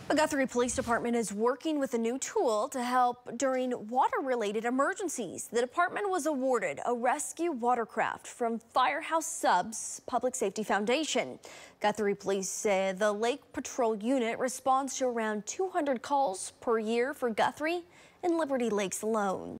The Guthrie Police Department is working with a new tool to help during water-related emergencies. The department was awarded a rescue watercraft from Firehouse Subs Public Safety Foundation. Guthrie Police said the Lake Patrol Unit responds to around 200 calls per year for Guthrie and Liberty Lakes alone.